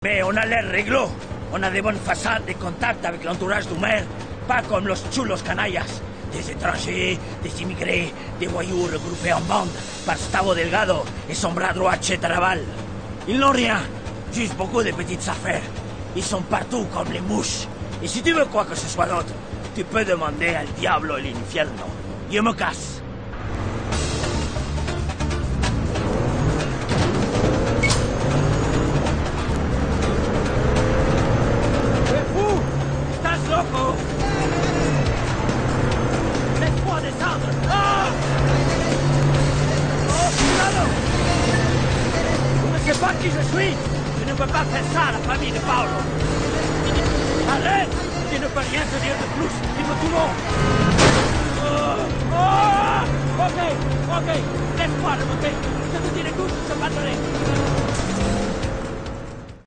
Mais on a l'air réglo. On a des bonnes façades, des contacts avec l'entourage du maire. Pas comme los chulos canallas. Des étrangers, des immigrés, des voyous regroupés en bande par Stavo Delgado et son bras droit Che Tarabal. Ils n'ont rien, juste beaucoup de petites affaires. Ils sont partout comme les mouches. Et si tu veux quoi que ce soit d'autre, tu peux demander al diablo el infierno. Yo me casse. ¡Es fou! ¡Estás loco! ¡Laisse-moi descendre! ¡Ah! ¡Oh, cuidado! Tu ne sais pas qui je suis. Tu ne peux pas faire ça à la famille de Paolo. Arrête! Tu ne peux rien te dire de plus. Dis-moi tout le monde. Ok, laisse-moi remonter. Je te dirai tout, je te battrai.